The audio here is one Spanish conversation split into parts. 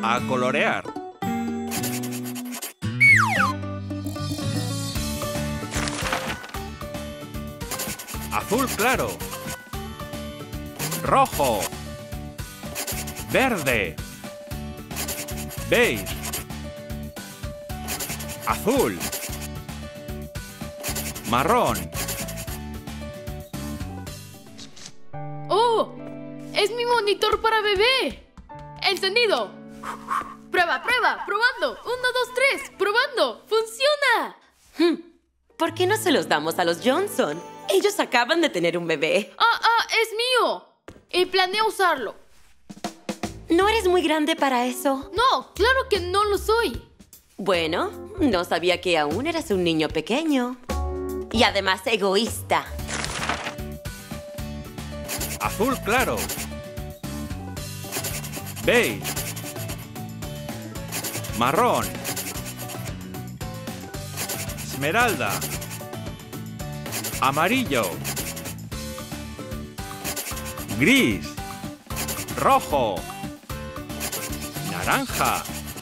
A colorear. Azul claro. Rojo. Verde. Beige. Azul. Marrón. ¡Oh! ¡Es mi monitor para bebé! ¡Encendido! ¡Prueba, prueba! ¡Probando! ¡1, 2, 3! ¡Probando! ¡Funciona! ¿Por qué no se los damos a los Johnson? Ellos acaban de tener un bebé. ¡Es mío! Y planeo usarlo. ¿No eres muy grande para eso? No, claro que no lo soy. Bueno, no sabía que aún eras un niño pequeño. Y además egoísta. Azul claro. Beige. Marrón. Esmeralda. Amarillo. Gris. Rojo. Naranja.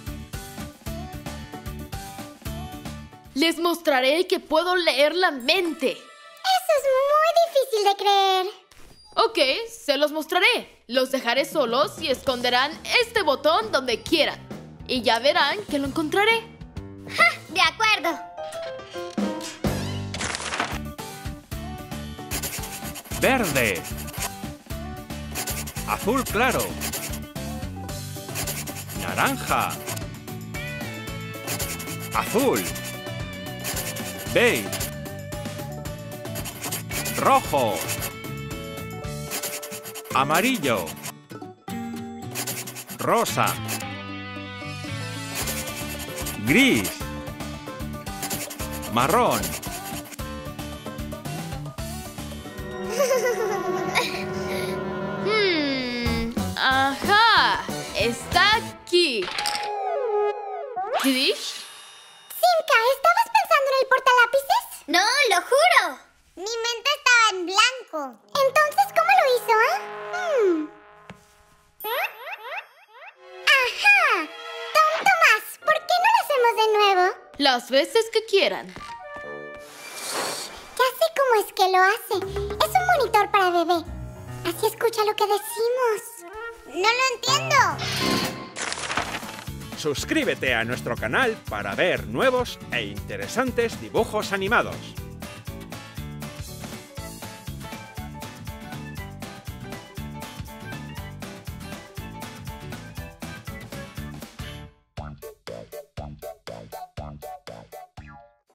Les mostraré que puedo leer la mente. Eso es muy difícil de creer. Ok, se los mostraré. Los dejaré solos y esconderán este botón donde quieran. Y ya verán que lo encontraré. ¡Ja! De acuerdo. Verde. Azul claro. Naranja. Azul. Beige. Rojo. Amarillo. Rosa. Gris. Marrón. Ajá. Está aquí. ¿Trish? Simka, ¿estabas pensando en el portalápices? No, lo juro. Mi mente estaba en blanco. Entonces, ¿cómo lo hizo, ¡Ajá! Tom Tomás, ¿por qué no lo hacemos de nuevo? Las veces que quieran. Ya sé cómo es que lo hace. Es un monitor para bebé. Así escucha lo que decimos. ¡No lo entiendo! Suscríbete a nuestro canal para ver nuevos e interesantes dibujos animados.